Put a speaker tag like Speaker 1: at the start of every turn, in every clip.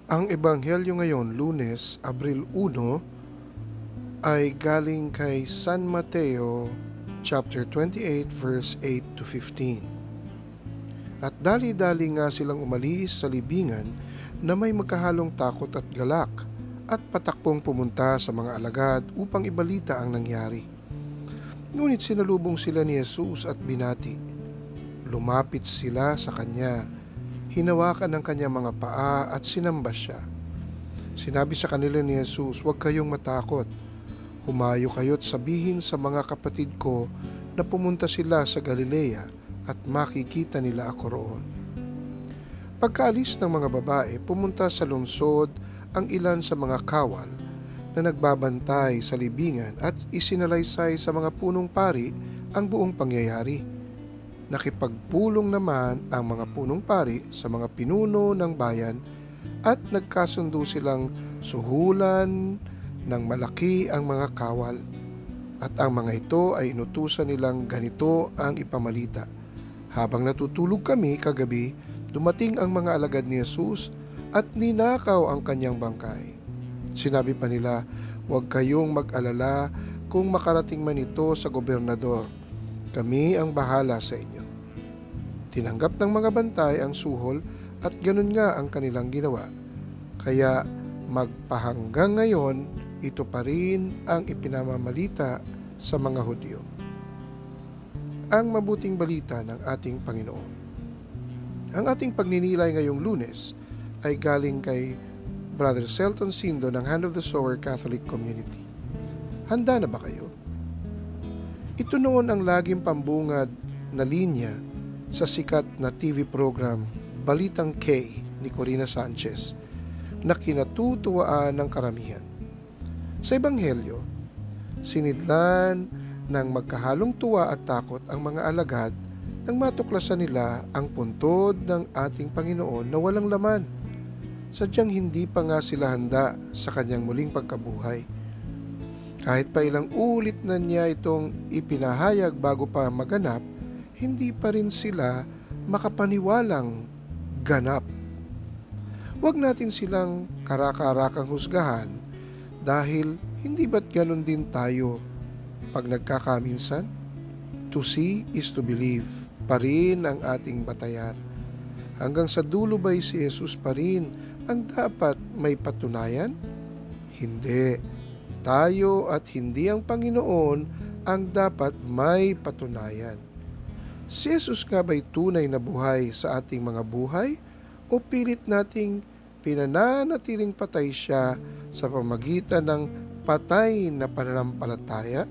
Speaker 1: Ang ebanghelyo ngayon, Lunes, Abril 1, ay galing kay San Mateo chapter 28 verse 8 to 15. At dali-dali nga silang umalis sa libingan na may magkahalong takot at galak, at patakbong pumunta sa mga alagad upang ibalita ang nangyari. Ngunit sinalubong sila ni Jesus at binati. Lumapit sila sa kanya, hinawakan ang kanyang mga paa at sinamba siya. Sinabi sa kanila ni Jesus, "Huwag kayong matakot. Humayo kayo't sabihin sa mga kapatid ko na pumunta sila sa Galilea at makikita nila ako roon." Pagkaalis ng mga babae, pumunta sa lungsod ang ilan sa mga kawal na nagbabantay sa libingan at isinalaysay sa mga punong pari ang buong pangyayari. Nakipagpulong naman ang mga punong pari sa mga pinuno ng bayan at nagkasundo silang suhulan ng malaki ang mga kawal. At ang mga ito ay inutusan nilang ganito ang ipamalita. Habang natutulog kami kagabi, dumating ang mga alagad ni Jesus at ninakaw ang kanyang bangkay. Sinabi pa nila, "Huwag kayong mag-alala kung makarating man ito sa gobernador. Kami ang bahala sa inyo." Tinanggap ng mga bantay ang suhol at ganun nga ang kanilang ginawa. Kaya magpahanggang ngayon, ito pa rin ang ipinamamalita sa mga Hudyo. Ang mabuting balita ng ating Panginoon. Ang ating pagninilay ngayong Lunes ay galing kay Brother Celton Sindo ng Hand of the Sower Catholic Community. Handa na ba kayo? Ito noon ang laging pambungad na linya sa sikat na TV program Balitang K ni Corina Sanchez na kinatutuwaan ng karamihan. Sa Ebanghelyo, sinidlan ng magkahalong tuwa at takot ang mga alagad nang matuklasan nila ang puntod ng ating Panginoon na walang laman. Sadyang hindi pa nga sila handa sa kanyang muling pagkabuhay. Kahit pa ilang ulit na niya itong ipinahayag bago pa maganap, hindi pa rin sila makapaniwalang ganap. Huwag natin silang karaka-karakang husgahan dahil hindi ba't ganun din tayo pag nagkakaminsan? To see is to believe pa rin ang ating batayan. Hanggang sa dulo ba'y si Jesus pa rin ang dapat may patunayan? Hindi. Tayo at hindi ang Panginoon ang dapat may patunayan. Si Jesus nga ba'y tunay na buhay sa ating mga buhay o pilit nating pinananatiling patay siya sa pamagitan ng patay na pananampalataya?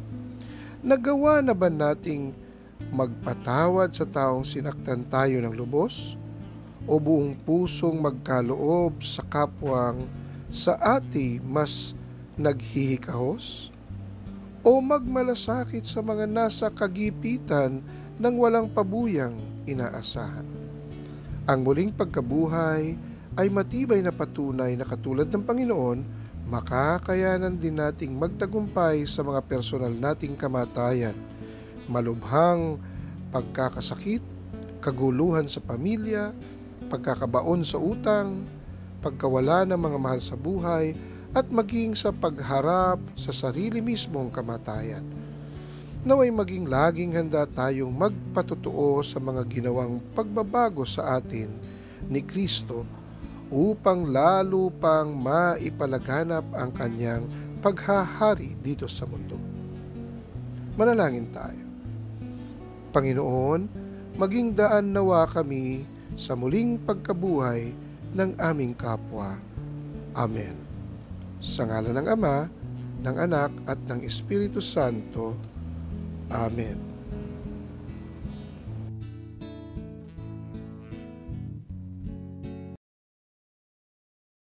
Speaker 1: Nagawa na ba nating magpatawad sa taong sinaktan tayo ng lubos? O buong pusong magkaloob sa kapwang sa ati mas naghihikahos? O magmalasakit sa mga nasa kagipitan nang walang pabuyang inaasahan? Ang muling pagkabuhay ay matibay na patunay na katulad ng Panginoon, makakayanan din nating magtagumpay sa mga personal nating kamatayan, malubhang pagkakasakit, kaguluhan sa pamilya, pagkakabaon sa utang, pagkawala ng mga mahal sa buhay, at maging sa pagharap sa sarili mismong kamatayan. Naway maging laging handa tayong magpatotoo sa mga ginawang pagbabago sa atin ni Kristo upang lalo pang maipalaganap ang kanyang paghahari dito sa mundo. Manalangin tayo. Panginoon, maging daan nawa kami sa muling pagkabuhay ng aming kapwa. Amen. Sa ngalan ng Ama, ng Anak at ng Espiritu Santo. Amen.